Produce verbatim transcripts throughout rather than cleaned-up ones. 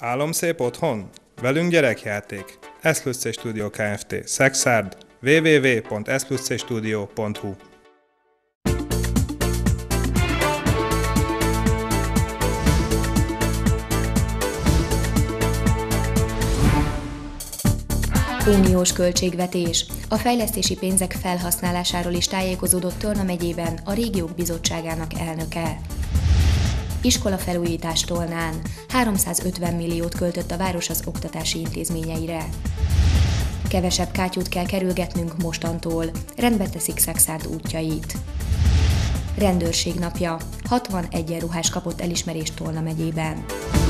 Álomszép otthon? Velünk gyerekjáték. S plusz C Studio Kft. Szexárd. double-u double-u double-u pont s plusz c studio pont hu Uniós költségvetés. A fejlesztési pénzek felhasználásáról is tájékozódott Tolna megyében a Régiók Bizottságának elnöke. Iskolafelújítás Tolnán. háromszázötven milliót költött a város az oktatási intézményeire. Kevesebb kátyút kell kerülgetnünk mostantól. Rendbe teszik Szexárd útjait. Rendőrség napja. hatvan egyenruhás kapott elismerést Tolna megyében.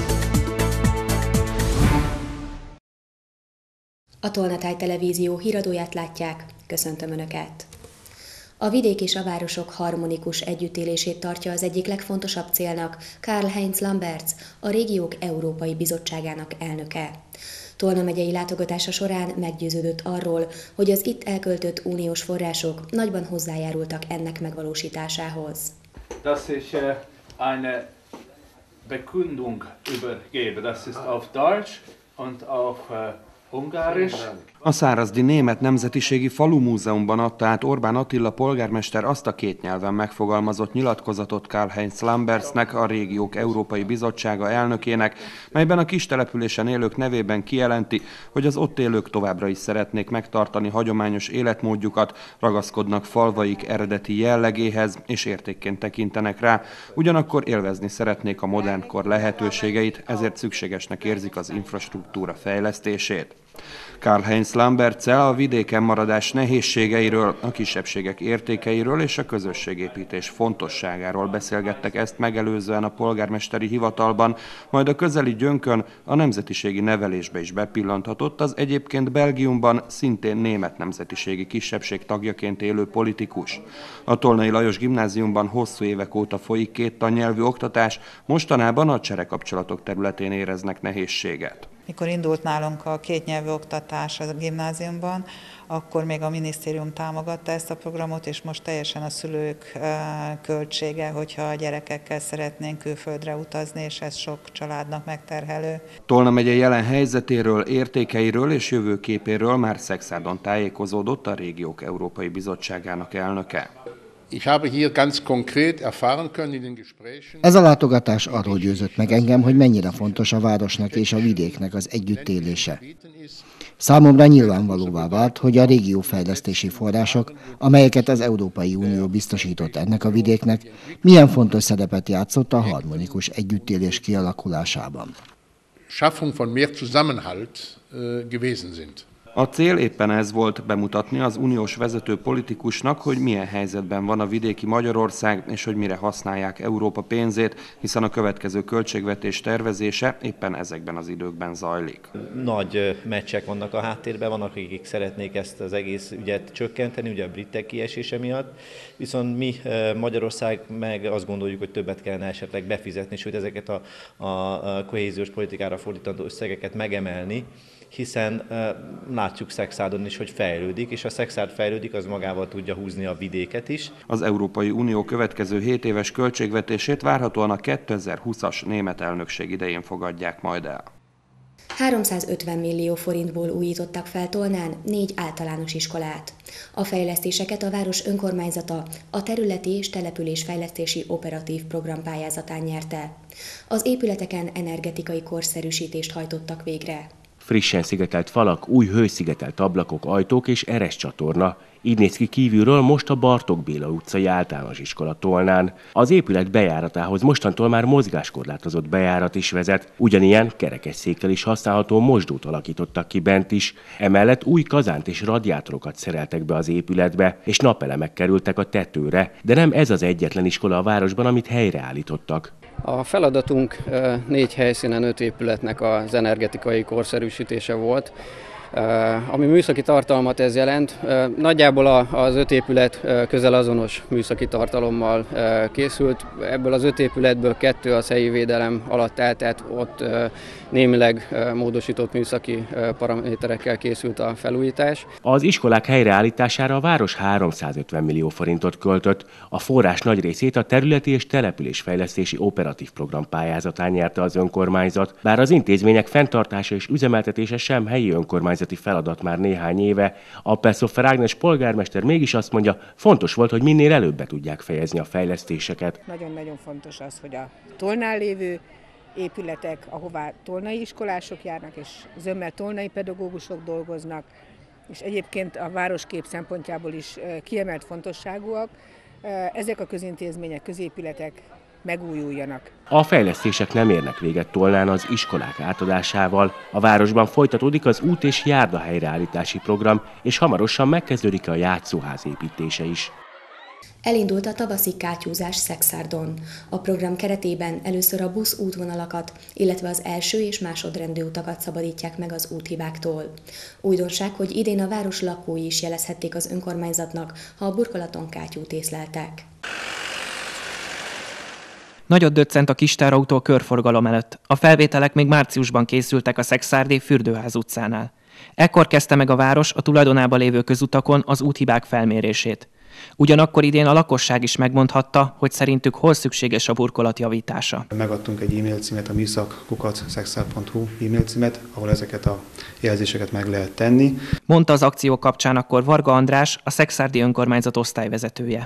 A Tolna Táj Televízió híradóját látják. Köszöntöm Önöket! A vidék és a városok harmonikus együttélését tartja az egyik legfontosabb célnak Karl-Heinz Lamberts, a Régiók Európai Bizottságának elnöke. Tolna megyei látogatása során meggyőződött arról, hogy az itt elköltött uniós források nagyban hozzájárultak ennek megvalósításához. Dass ich eine Bekundung übergebe, das ist auf Deutsch und auf Ungarisch. A szárazdi német nemzetiségi falumúzeumban adta át Orbán Attila polgármester azt a két nyelven megfogalmazott nyilatkozatot Karl-Heinz Lambertsnek, a Régiók Európai Bizottsága elnökének, melyben a kis településen élők nevében kijelenti, hogy az ott élők továbbra is szeretnék megtartani hagyományos életmódjukat, ragaszkodnak falvaik eredeti jellegéhez és értékként tekintenek rá, ugyanakkor élvezni szeretnék a modern kor lehetőségeit, ezért szükségesnek érzik az infrastruktúra fejlesztését. Karl-Heinz Lambertssel a vidéken maradás nehézségeiről, a kisebbségek értékeiről és a közösségépítés fontosságáról beszélgettek ezt megelőzően a polgármesteri hivatalban, majd a közeli Gyönkön a nemzetiségi nevelésbe is bepillanthatott az egyébként Belgiumban szintén német nemzetiségi kisebbség tagjaként élő politikus. A Tolnai Lajos Gimnáziumban hosszú évek óta folyik két tannyelvű oktatás, mostanában a cserekapcsolatok területén éreznek nehézséget. Mikor indult nálunk a kétnyelvű oktatás a gimnáziumban, akkor még a minisztérium támogatta ezt a programot, és most teljesen a szülők költsége, hogyha a gyerekekkel szeretnénk külföldre utazni, és ez sok családnak megterhelő. Tolna megye jelen helyzetéről, értékeiről és jövőképéről már Szexárdon tájékozódott a Régiók Európai Bizottságának elnöke. Ez a látogatás arról győzött meg engem, hogy mennyire fontos a városnak és a vidéknek az együttélése. Számomra nyilvánvalóvá vált, hogy a régiófejlesztési források, amelyeket az Európai Unió biztosított ennek a vidéknek, milyen fontos szerepet játszott a harmonikus együttélés kialakulásában. Schaffung von mehr Zusammenhalt gewesen sind. A cél éppen ez volt, bemutatni az uniós vezető politikusnak, hogy milyen helyzetben van a vidéki Magyarország, és hogy mire használják Európa pénzét, hiszen a következő költségvetés tervezése éppen ezekben az időkben zajlik. Nagy meccsek vannak a háttérben, vannak, akik szeretnék ezt az egész ügyet csökkenteni, ugye a britek kiesése miatt, viszont mi Magyarország meg azt gondoljuk, hogy többet kellene esetleg befizetni, sőt ezeket a, a kohéziós politikára fordítandó összegeket megemelni, hiszen uh, látjuk Szexárdon is, hogy fejlődik, és ha Szexárd fejlődik, az magával tudja húzni a vidéket is. Az Európai Unió következő hét éves költségvetését várhatóan a kétezer-húszas német elnökség idején fogadják majd el. háromszázötven millió forintból újítottak fel Tolnán négy általános iskolát. A fejlesztéseket a város önkormányzata a területi és településfejlesztési operatív program pályázatán nyerte. Az épületeken energetikai korszerűsítést hajtottak végre. Frissen szigetelt falak, új hőszigetelt ablakok, ajtók és eres csatorna. Így néz ki kívülről most a Bartók Béla utcai általános iskola Tolnán. Az épület bejáratához mostantól már mozgáskorlátozott bejárat is vezet, ugyanilyen kerekesszékkel is használható mosdót alakítottak ki bent is. Emellett új kazánt és radiátorokat szereltek be az épületbe, és napelemek kerültek a tetőre, de nem ez az egyetlen iskola a városban, amit helyreállítottak. A feladatunk négy helyszínen öt épületnek az energetikai korszerűsítése volt. Ami műszaki tartalmat ez jelent, nagyjából az öt épület közel azonos műszaki tartalommal készült. Ebből az öt épületből kettő az helyi védelem alatt állt, tehát ott némileg módosított műszaki paraméterekkel készült a felújítás. Az iskolák helyreállítására a város háromszázötven millió forintot költött, a forrás nagy részét a területi és településfejlesztési operatív program pályázatán nyerte az önkormányzat, bár az intézmények fenntartása és üzemeltetése sem helyi önkormányzati feladat már néhány éve. A Pessofer Ágnes polgármester mégis azt mondja, fontos volt, hogy minél előbb be tudják fejezni a fejlesztéseket. Nagyon-nagyon fontos az, hogy a Tolnál lévő épületek, ahová tolnai iskolások járnak, és zömmel tolnai pedagógusok dolgoznak, és egyébként a városkép szempontjából is kiemelt fontosságúak, ezek a közintézmények, középületek megújuljanak. A fejlesztések nem érnek véget Tolnán az iskolák átadásával. A városban folytatódik az út- és járda helyreállítási program, és hamarosan megkezdődik a játszóház építése is. Elindult a tavaszi kátyúzás Szekszárdon. A program keretében először a busz útvonalakat, illetve az első és másodrendű utakat szabadítják meg az úthibáktól. Újdonság, hogy idén a város lakói is jelezhették az önkormányzatnak, ha a burkolaton kátyút észleltek. Nagyot döccent a kistárautó körforgalom előtt. A felvételek még márciusban készültek a Szekszárdi Fürdőház utcánál. Ekkor kezdte meg a város a tulajdonában lévő közutakon az úthibák felmérését. Ugyanakkor idén a lakosság is megmondhatta, hogy szerintük hol szükséges a burkolat javítása. Megadtunk egy e-mail címet, a műszak kukac szekszárd pont hu e-mail címet, ahol ezeket a jelzéseket meg lehet tenni. Mondta az akció kapcsán akkor Varga András, a Szekszárdi önkormányzat osztályvezetője.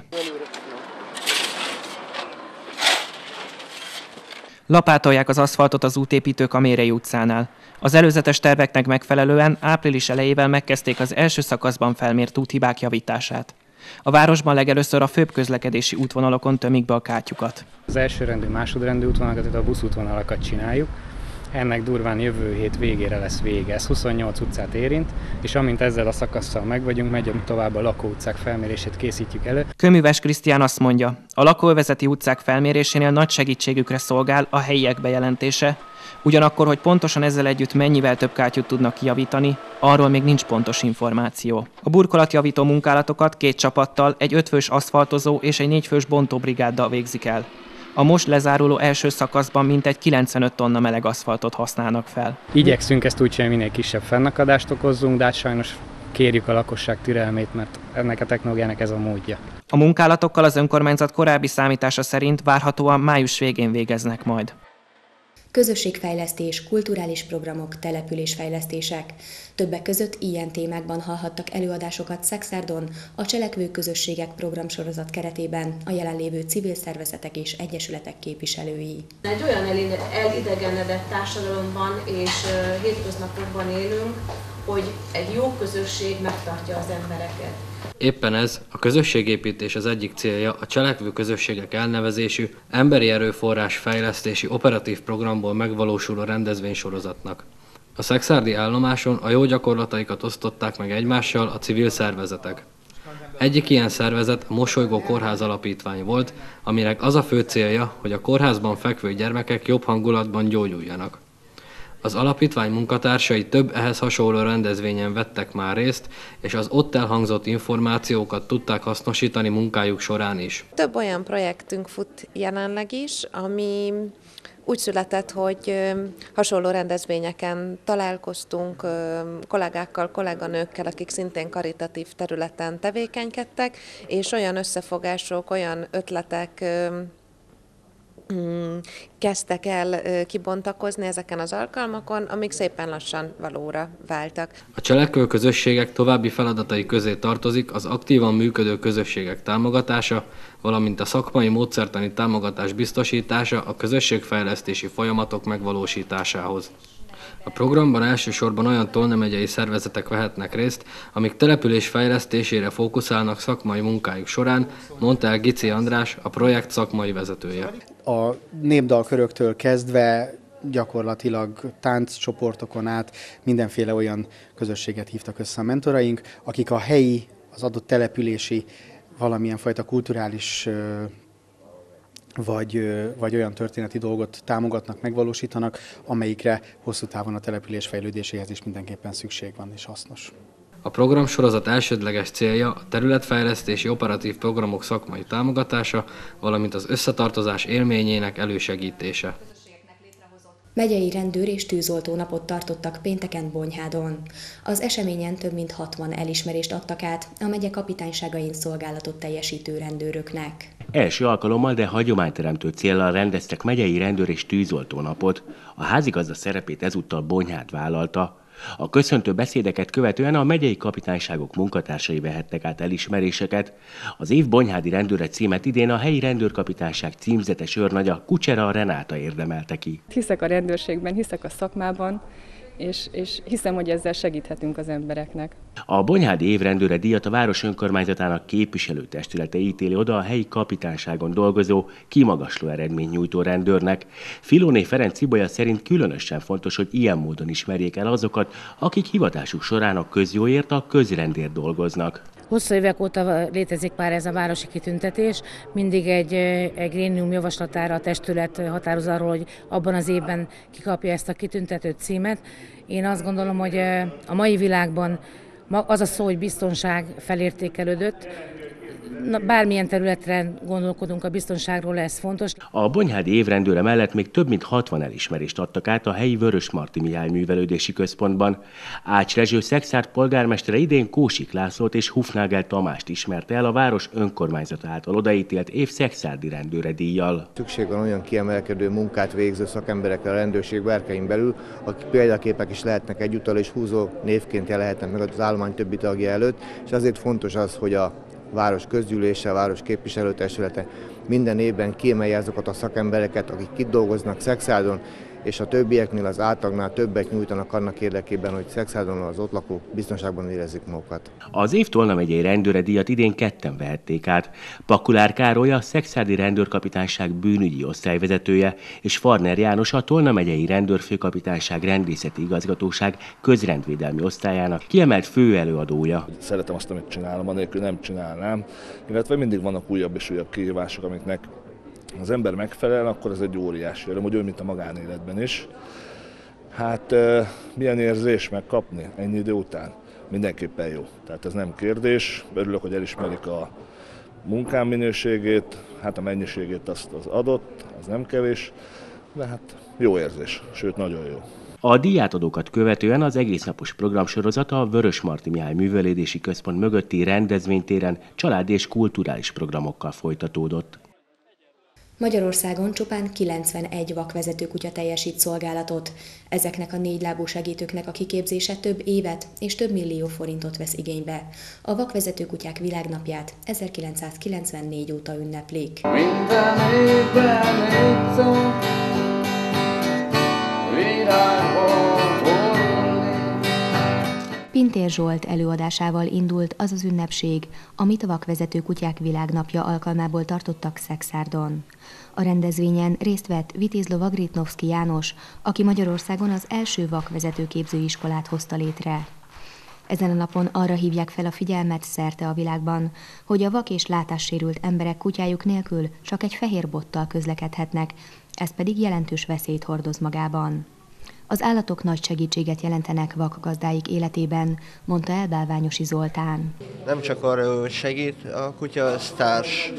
Lapátolják az aszfaltot az útépítők a Mérei utcánál. Az előzetes terveknek megfelelően április elejével megkezdték az első szakaszban felmért úthibák javítását. A városban legelőször a főbb közlekedési útvonalokon tömik be a kátyukat. Az elsőrendű, másodrendű útvonalakat, tehát a buszútvonalakat csináljuk. Ennek durván jövő hét végére lesz vége. Ez huszonnyolc utcát érint, és amint ezzel a szakasszal megvagyunk, megyünk tovább a lakóutcák felmérését készítjük elő. Kőműves Krisztián azt mondja, a lakóövezeti utcák felmérésénél nagy segítségükre szolgál a helyiek bejelentése, ugyanakkor, hogy pontosan ezzel együtt mennyivel több kátyút tudnak kijavítani, arról még nincs pontos információ. A burkolatjavító munkálatokat két csapattal, egy ötfős aszfaltozó és egy négyfős bontóbrigáddal végzik el. A most lezáruló első szakaszban mintegy kilencvenöt tonna meleg aszfaltot használnak fel. Igyekszünk ezt úgy csinálni, minél kisebb fennakadást okozzunk, de hát sajnos kérjük a lakosság türelmét, mert ennek a technológiának ez a módja. A munkálatokkal az önkormányzat korábbi számítása szerint várhatóan május végén végeznek majd. Közösségfejlesztés, kulturális programok, településfejlesztések. Többek között ilyen témákban hallhattak előadásokat Szekszárdon, a Cselekvő Közösségek programsorozat keretében a jelenlévő civil szervezetek és egyesületek képviselői. Egy olyan elidegenedett társadalomban és hétköznapokban élünk, hogy egy jó közösség megtartja az embereket. Éppen ez, a közösségépítés az egyik célja a Cselekvő Közösségek elnevezésű emberi erőforrás fejlesztési operatív programból megvalósuló rendezvénysorozatnak. A szekszárdi állomáson a jó gyakorlataikat osztották meg egymással a civil szervezetek. Egyik ilyen szervezet a Mosolygó Kórház Alapítvány volt, aminek az a fő célja, hogy a kórházban fekvő gyermekek jobb hangulatban gyógyuljanak. Az alapítvány munkatársai több ehhez hasonló rendezvényen vettek már részt, és az ott elhangzott információkat tudták hasznosítani munkájuk során is. Több olyan projektünk fut jelenleg is, ami úgy született, hogy hasonló rendezvényeken találkoztunk kollégákkal, kolléganőkkel, akik szintén karitatív területen tevékenykedtek, és olyan összefogások, olyan ötletek kezdtek el kibontakozni ezeken az alkalmakon, amik szépen lassan valóra váltak. A Cselekvő Közösségek további feladatai közé tartozik az aktívan működő közösségek támogatása, valamint a szakmai módszertani támogatás biztosítása a közösségfejlesztési folyamatok megvalósításához. A programban elsősorban olyan Tolna megyei szervezetek vehetnek részt, amik település fejlesztésére fókuszálnak szakmai munkájuk során, mondta el Gici András, a projekt szakmai vezetője. A népdalköröktől kezdve gyakorlatilag tánccsoportokon át mindenféle olyan közösséget hívtak össze a mentoraink, akik a helyi, az adott települési valamilyen fajta kulturális vagy, vagy olyan történeti dolgot támogatnak, megvalósítanak, amelyikre hosszú távon a település fejlődéséhez is mindenképpen szükség van és hasznos. A programsorozat elsődleges célja a területfejlesztési operatív programok szakmai támogatása, valamint az összetartozás élményének elősegítése. Megyei rendőr és tűzoltó napot tartottak pénteken Bonyhádon. Az eseményen több mint hatvan elismerést adtak át a megye kapitányságain szolgálatot teljesítő rendőröknek. Első alkalommal, de hagyományteremtő céllal rendeztek megyei rendőr és tűzoltó napot. A házigazda szerepét ezúttal Bonyhád vállalta. A köszöntő beszédeket követően a megyei kapitányságok munkatársai vehettek át elismeréseket. Az év bonyhádi rendőre címet idén a helyi rendőrkapitányság címzetes őrnagya, Kucsera Renáta érdemelte ki. Hiszek a rendőrségben, hiszek a szakmában, és, és hiszem, hogy ezzel segíthetünk az embereknek. A bonyhádi évrendőre díjat a város önkormányzatának képviselőtestülete ítéli oda a helyi kapitányságon dolgozó, kimagasló eredményt nyújtó rendőrnek. Filóné Ferenc Cibolya szerint különösen fontos, hogy ilyen módon ismerjék el azokat, akik hivatásuk során a közjóért, a közrendért dolgoznak. Hosszú évek óta létezik már ez a városi kitüntetés, mindig egy, egy grémium javaslatára a testület határoz arról, hogy abban az évben kikapja ezt a kitüntető címet. Én azt gondolom, hogy a mai világban az a szó, hogy biztonság felértékelődött. Na, bármilyen területre gondolkodunk a biztonságról, ez fontos. A bonyhádi évrendőre mellett még több mint hatvan elismerést adtak át a helyi Vörösmarty Mihály Művelődési Központban. Ács Rezső Szexárd polgármestere idén Kósik Lászlót és Hufnagel Tamást ismerte el a város önkormányzata által odaítélt év szexárdi rendőre díjjal. Szükség van olyan kiemelkedő munkát végző szakemberekre a rendőrség berkein belül, akik példaképek is lehetnek egyúttal és húzó névként jelenhetnek meg az állomány többi tagja előtt, és azért fontos az, hogy a város közgyűlése, a város képviselőtestülete minden évben kiemelje azokat a szakembereket, akik itt dolgoznak Szexárdon, és a többieknél az átlagnál többet nyújtanak annak érdekében, hogy Szexárdon az ott lakók biztonságban érezzék magukat. Az év Tolna megyei rendőre díjat idén ketten vehették át. Pakulár Károly, a Szexárdi Rendőrkapitányság bűnügyi osztályvezetője, és Farner János, a Tolna megyei rendőrfőkapitányság rendészeti igazgatóság közrendvédelmi osztályának kiemelt főelőadója. Szeretem azt, amit csinálom, anélkül nem csinálnám, illetve mindig vannak újabb és újabb kihívások, amiknek az ember megfelel, akkor ez egy óriási öröm, hogy olyan, mint a magánéletben is. Hát milyen érzés megkapni ennyi idő után? Mindenképpen jó. Tehát ez nem kérdés. Örülök, hogy elismerik a munkám minőségét, hát a mennyiségét azt az adott, az nem kevés, de hát jó érzés, sőt nagyon jó. A díjátadókat követően az egésznapos programsorozata a Vörösmarty Mihály Művelődési Központ mögötti rendezvénytéren családi és kulturális programokkal folytatódott. Magyarországon csupán kilencvenegy vakvezető kutya teljesít szolgálatot. Ezeknek a négylábú segítőknek a kiképzése több évet és több millió forintot vesz igénybe. A vakvezető kutyák világnapját ezerkilencszázkilencvennégy óta ünneplik. Minden évben egyszer virágban borulni. Pintér Zsolt előadásával indult az az ünnepség, amit a vakvezető kutyák világnapja alkalmából tartottak Szexárdon. A rendezvényen részt vett Vitézlova Gritnovszky János, aki Magyarországon az első vakvezetőképzőiskolát hozta létre. Ezen a napon arra hívják fel a figyelmet szerte a világban, hogy a vak és látássérült emberek kutyájuk nélkül csak egy fehér bottal közlekedhetnek, ez pedig jelentős veszélyt hordoz magában. Az állatok nagy segítséget jelentenek vakgazdáik életében, mondta el Bálványosi Zoltán. Nem csak arra, hogy segít, a kutya az társ.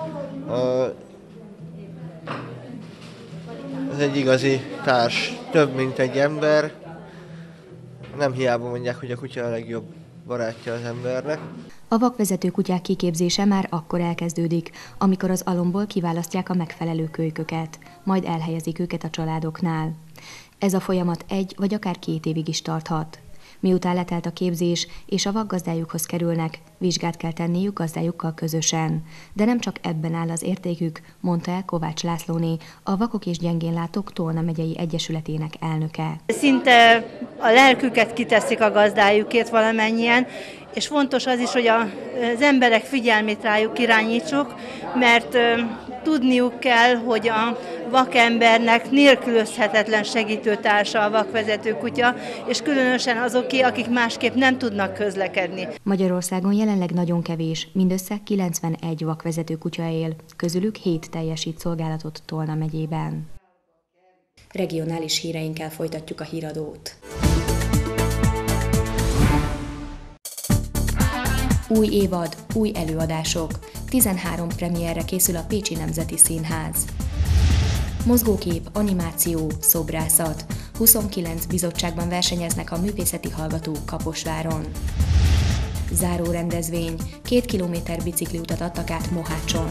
Ez egy igazi társ, több mint egy ember. Nem hiába mondják, hogy a kutya a legjobb barátja az embernek. A vakvezető kutyák kiképzése már akkor elkezdődik, amikor az alomból kiválasztják a megfelelő kölyköket, majd elhelyezik őket a családoknál. Ez a folyamat egy vagy akár két évig is tarthat. Miután letelt a képzés és a vakgazdájukhoz kerülnek, vizsgát kell tenniük gazdájukkal közösen. De nem csak ebben áll az értékük, mondta el Kovács Lászlóné, a Vakok és Gyengénlátók Tolna megyei egyesületének elnöke. Szinte a lelküket kiteszik a gazdájukért valamennyien, és fontos az is, hogy az emberek figyelmét rájuk irányítsuk, mert tudniuk kell, hogy a vakembernek nélkülözhetetlen segítőtársa a vakvezető kutya, és különösen azoké, akik másképp nem tudnak közlekedni. Magyarországon jelenleg nagyon kevés, mindössze kilencvenegy vakvezető kutya él, közülük hét teljesít szolgálatot Tolna megyében. Regionális híreinkkel folytatjuk a híradót. Új évad, új előadások. tizenhárom premierre készül a Pécsi Nemzeti Színház. Mozgókép, animáció, szobrászat. huszonkilenc bizottságban versenyeznek a művészeti hallgatók Kaposváron. Záró rendezvény. Két kilométer bicikliutat adtak át Mohácson.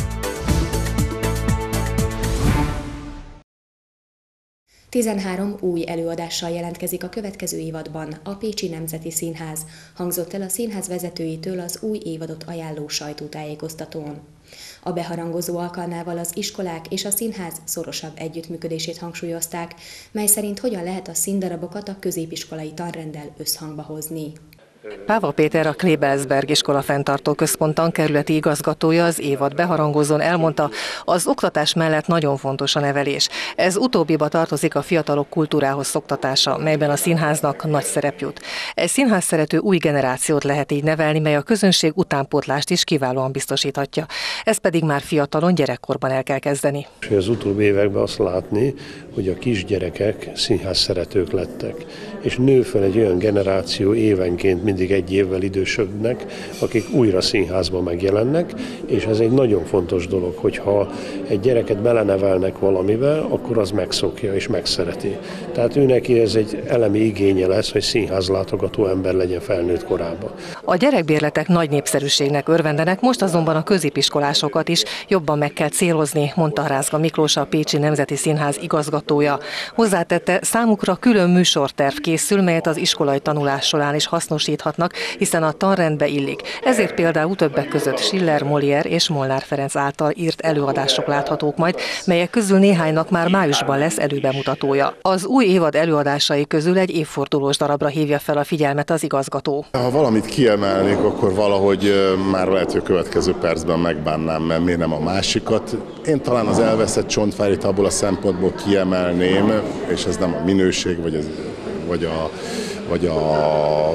tizenhárom új előadással jelentkezik a következő évadban a Pécsi Nemzeti Színház, hangzott el a színház vezetőitől az új évadot ajánló sajtótájékoztatón. A beharangozó alkalmával az iskolák és a színház szorosabb együttműködését hangsúlyozták, mely szerint hogyan lehet a színdarabokat a középiskolai tanrenddel összhangba hozni. Páva Péter, a Klebelsberg iskola fenntartó központ tankerületi igazgatója az évad beharangozón elmondta, az oktatás mellett nagyon fontos a nevelés. Ez utóbbiba tartozik a fiatalok kultúrához szoktatása, melyben a színháznak nagy szerep jut. Egy színház szerető új generációt lehet így nevelni, mely a közönség utánpótlást is kiválóan biztosíthatja. Ez pedig már fiatalon, gyerekkorban el kell kezdeni. Az utóbbi években azt látni, hogy a kisgyerekek színház szeretők lettek, és nő fel egy olyan generáció évenként, mindig egy évvel idősödnek, akik újra színházban megjelennek, és ez egy nagyon fontos dolog, hogyha egy gyereket belenevelnek valamivel, akkor az megszokja és megszereti. Tehát ő neki ez egy elemi igénye lesz, hogy színházlátogató ember legyen felnőtt korában. A gyerekbérletek nagy népszerűségnek örvendenek, most azonban a középiskolásokat is jobban meg kell célozni, mondta Rázga Miklós, a Pécsi Nemzeti Színház igazgatója. Hozzátette, számukra külön műsorterv készül, melyet az iskolai tanulás során is hasznosíthatnak, hiszen a tanrendbe illik. Ezért például többek között Schiller, Molière és Molnár Ferenc által írt előadások láthatók majd, melyek közül néhánynak már májusban lesz előbemutatója. Az új évad előadásai közül egy évfordulós darabra hívja fel a figyelmet az igazgató. Ha valamit kiemelnék, akkor valahogy már lehet, hogy a következő percben megbánnám, mert miért nem a másikat. Én talán az elveszett Csontvárit abból a szempontból kiemelném, és ez nem a minőség, vagy, ez, vagy a, vagy a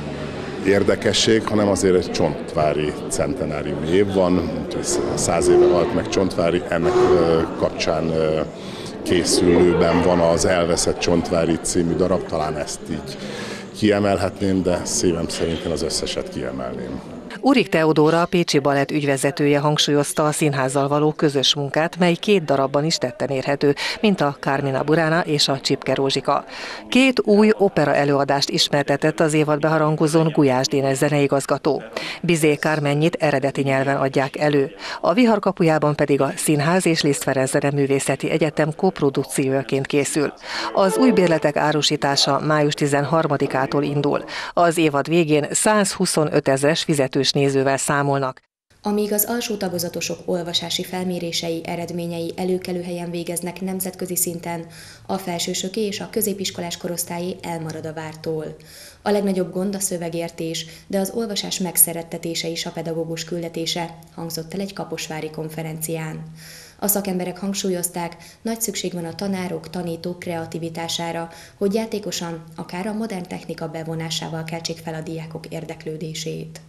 érdekesség, hanem azért egy csontvári centenárium év van, száz éve halt meg Csontvári, ennek kapcsán készülőben van az Elveszett Csontvári című darab, talán ezt így kiemelhetném, de szívem szerint én az összeset kiemelném. Urik Teodóra, a Pécsi Balett ügyvezetője hangsúlyozta a színházzal való közös munkát, mely két darabban is tetten érhető, mint a Carmina Burana és a Csipke Rózsika. Két új opera előadást ismertetett az évad beharangozón Gulyás Dénes zeneigazgató. Bizé Kármennyit eredeti nyelven adják elő. A Vihar kapujában pedig a Színház és Liszt Ferenc Zeneművészeti Egyetem koprodukciójaként készül. Az új bérletek árusítása május tizenharmadikától indul. Az évad végén százhuszonöt ezres fizetős nézővel számolnak. Amíg az alsó tagozatosok olvasási felmérései eredményei előkelő helyen végeznek nemzetközi szinten, a felsősöké és a középiskolás korosztályé elmarad a vártól. A legnagyobb gond a szövegértés, de az olvasás megszerettetése is a pedagógus küldetése, hangzott el egy kaposvári konferencián. A szakemberek hangsúlyozták, nagy szükség van a tanárok, tanítók kreativitására, hogy játékosan, akár a modern technika bevonásával keltsék fel a diákok érdeklődését.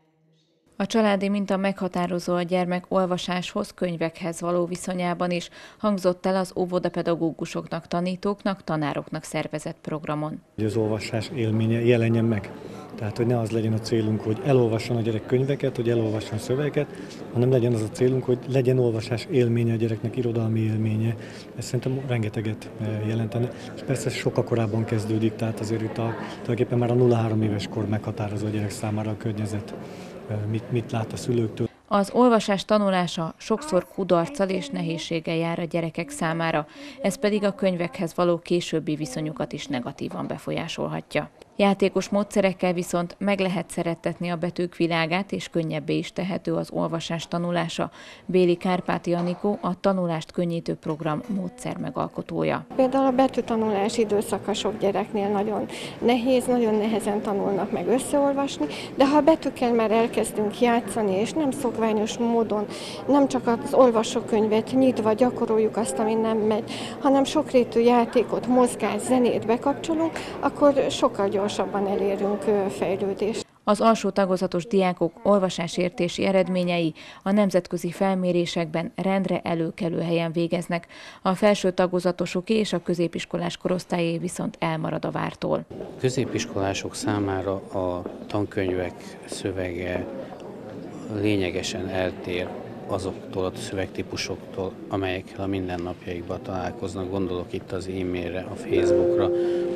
A családi minta meghatározó a gyermek olvasáshoz, könyvekhez való viszonyában is, hangzott el az óvodapedagógusoknak, tanítóknak, tanároknak szervezett programon. Hogy az olvasás élménye jelenjen meg. Tehát, hogy ne az legyen a célunk, hogy elolvasson a gyerek könyveket, hogy elolvasson szövegeket, hanem legyen az a célunk, hogy legyen olvasás élménye a gyereknek, irodalmi élménye. Ez szerintem rengeteget jelentene. És persze sokkal korábban kezdődik, tehát azért itt a, tulajdonképpen már a nulla-három éves kor meghatározó a gyerek számára a környezet. Mit, mit lát a szülőktől. Az olvasás tanulása sokszor kudarccal és nehézséggel jár a gyerekek számára, ez pedig a könyvekhez való későbbi viszonyukat is negatívan befolyásolhatja. Játékos módszerekkel viszont meg lehet szerettetni a betűk világát, és könnyebbé is tehető az olvasás tanulása. Béli Kárpáti Anikó a tanulást könnyítő program módszer megalkotója. Például a betűtanulás időszaka sok gyereknél nagyon nehéz, nagyon nehezen tanulnak meg összeolvasni, de ha a betűkkel már elkezdünk játszani, és nem szokványos módon, nem csak az olvasókönyvet nyitva gyakoroljuk azt, ami nem megy, hanem sokrétű játékot, mozgás, zenét bekapcsolunk, akkor sokkal gyorsabban elérünk fejlődést. Az alsó tagozatos diákok olvasásértési eredményei a nemzetközi felmérésekben rendre előkelő helyen végeznek. A felső tagozatosoké és a középiskolás korosztályé viszont elmarad a vártól. Középiskolások számára a tankönyvek szövege lényegesen eltér azoktól a szövegtípusoktól, amelyekkel a mindennapjaikban találkoznak. Gondolok itt az e-mailre, a Facebookra,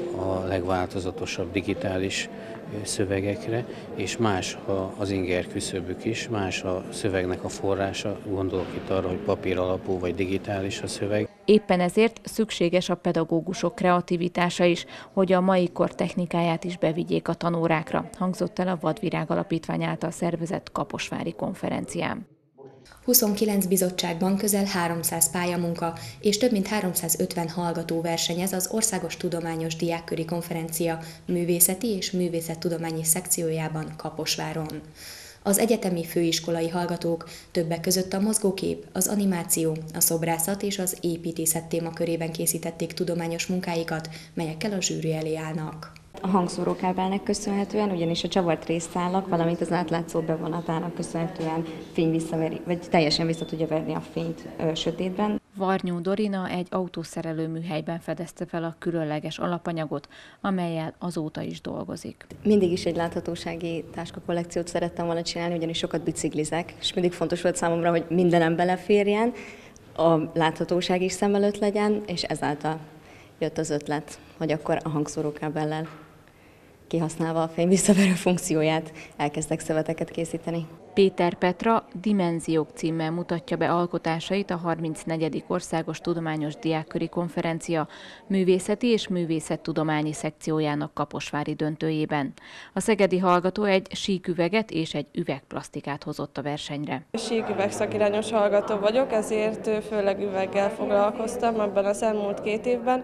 a legváltozatosabb digitális szövegekre, és más az inger küszöbük is, más a szövegnek a forrása, gondolok itt arra, hogy papír alapú vagy digitális a szöveg. Éppen ezért szükséges a pedagógusok kreativitása is, hogy a mai kor technikáját is bevigyék a tanórákra, hangzott el a Vadvirág Alapítvány által szervezett kaposvári konferencián. huszonkilenc bizottságban közel háromszáz pályamunka és több mint háromszázötven hallgató versenyez az Országos Tudományos Diákköri Konferencia művészeti és művészettudományi szekciójában Kaposváron. Az egyetemi főiskolai hallgatók többek között a mozgókép, az animáció, a szobrászat és az építészet témakörében készítették tudományos munkáikat, melyekkel a zsűri elé állnak. A hangszórókábelnek köszönhetően, ugyanis a csavart részszálak, valamint az átlátszó bevonatának köszönhetően fény visszaveri, vagy teljesen vissza tudja verni a fényt ö, sötétben. Varnyó Dorina egy autószerelő műhelyben fedezte fel a különleges alapanyagot, amellyel azóta is dolgozik. Mindig is egy láthatósági táska kollekciót szerettem volna csinálni, ugyanis sokat biciklizek, és mindig fontos volt számomra, hogy mindenem beleférjen, a láthatóság is szem előtt legyen, és ezáltal jött az ötlet, hogy akkor a hangszórókábellel kihasználva a fény visszaverő funkcióját elkezdek szöveteket készíteni. Péter Petra Dimenziók címmel mutatja be alkotásait a harmincnegyedik Országos Tudományos Diákköri Konferencia művészeti és művészettudományi szekciójának kaposvári döntőjében. A szegedi hallgató egy síküveget és egy üvegplasztikát hozott a versenyre. Síküveg szakirányos hallgató vagyok, ezért főleg üveggel foglalkoztam ebben az elmúlt két évben,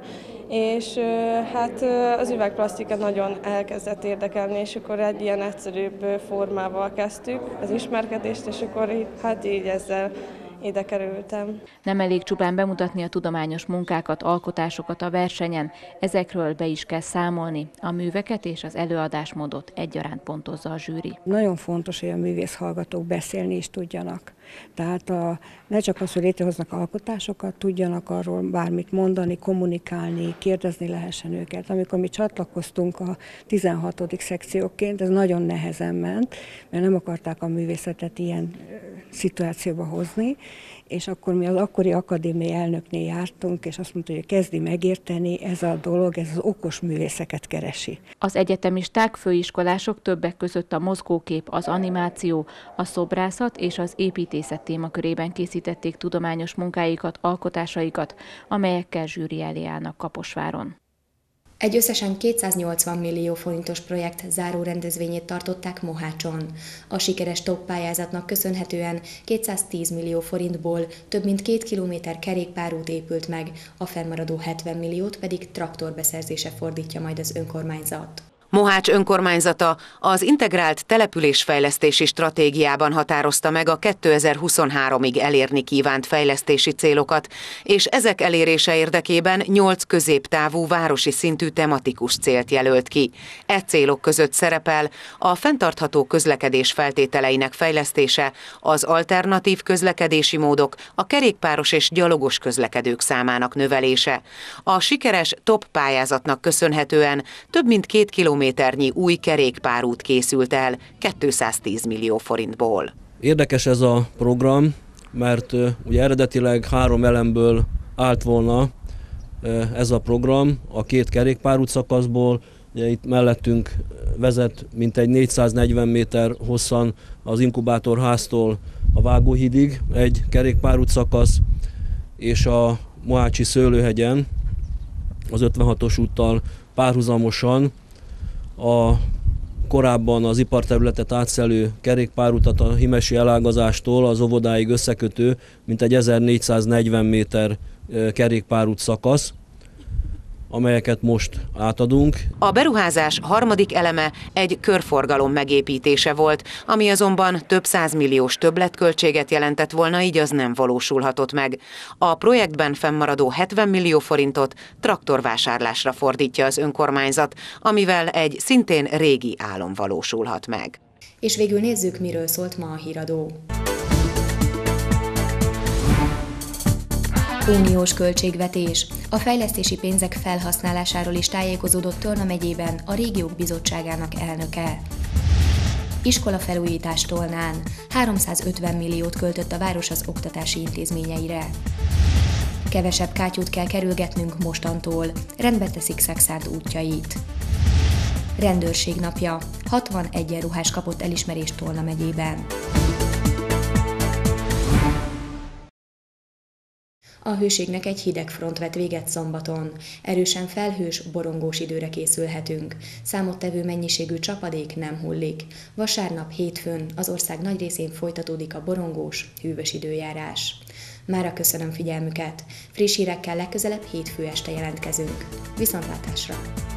és hát az üvegplasztika nagyon elkezdett érdekelni, és akkor egy ilyen egyszerűbb formával kezdtük az ismerkedést, és akkor hát így ezzel ide kerültem. Nem elég csupán bemutatni a tudományos munkákat, alkotásokat a versenyen, ezekről be is kell számolni. A műveket és az előadásmódot egyaránt pontozza a zsűri. Nagyon fontos, hogy a művészhallgatók beszélni is tudjanak. Tehát a, ne csak az, hogy létrehoznak alkotásokat, tudjanak arról bármit mondani, kommunikálni, kérdezni lehessen őket. Amikor mi csatlakoztunk a tizenhatodik szekcióként, ez nagyon nehezen ment, mert nem akarták a művészetet ilyen szituációba hozni, és akkor mi az akkori akadémiai elnöknél jártunk, és azt mondta, hogy kezdi megérteni, ez a dolog, ez az okos művészeket keresi. Az egyetemisták, főiskolások többek között a mozgókép, az animáció, a szobrászat és az építészet témakörében készítették tudományos munkáikat, alkotásaikat, amelyekkel zsűri elé állnak Kaposváron. Egy összesen kétszáznyolcvan millió forintos projekt záró rendezvényét tartották Mohácson. A sikeres top pályázatnak köszönhetően kétszáztíz millió forintból több mint két kilométer kerékpárút épült meg, a fennmaradó hetven milliót pedig traktorbeszerzése fordítja majd az önkormányzat. Mohács önkormányzata az integrált településfejlesztési stratégiában határozta meg a kétezer-huszonháromig elérni kívánt fejlesztési célokat, és ezek elérése érdekében nyolc középtávú városi szintű tematikus célt jelölt ki. E célok között szerepel a fenntartható közlekedés feltételeinek fejlesztése, az alternatív közlekedési módok, a kerékpáros és gyalogos közlekedők számának növelése. A sikeres top pályázatnak köszönhetően több mint két kilométer méternyi új kerékpárút készült el kétszáztíz millió forintból. Érdekes ez a program, mert uh, ugye eredetileg három elemből állt volna uh, ez a program, a két kerékpárút szakaszból, ugye itt mellettünk vezet mintegy négyszáznegyven méter hosszan az inkubátorháztól a Vágóhídig egy kerékpárút szakasz, és a Mohácsi Szőlőhegyen az ötvenhatos úttal párhuzamosan a korábban az iparterületet átszelő kerékpárutat a himesi elágazástól az óvodáig összekötő mintegy ezernégyszáznegyven méter kerékpárút szakasz, amelyeket most átadunk. A beruházás harmadik eleme egy körforgalom megépítése volt, ami azonban több százmilliós többletköltséget jelentett volna, így az nem valósulhatott meg. A projektben fennmaradó hetven millió forintot traktorvásárlásra fordítja az önkormányzat, amivel egy szintén régi álom valósulhat meg. És végül nézzük, miről szólt ma a híradó. Uniós költségvetés. A fejlesztési pénzek felhasználásáról is tájékozódott Tolna megyében a Régiók Bizottságának elnöke. Iskolafelújítás Tolnán. háromszázötven milliót költött a város az oktatási intézményeire. Kevesebb kátyút kell kerülgetnünk mostantól, rendbe teszik Szexárd útjait. Rendőrség napja. hatvan egyenruhás kapott elismerést Tolna megyében. A hőségnek egy hideg front vett véget szombaton. Erősen felhős, borongós időre készülhetünk. Számottevő mennyiségű csapadék nem hullik. Vasárnap, hétfőn az ország nagy részén folytatódik a borongós, hűvös időjárás. Mára köszönöm figyelmüket. Friss hírekkel legközelebb hétfő este jelentkezünk. Viszontlátásra!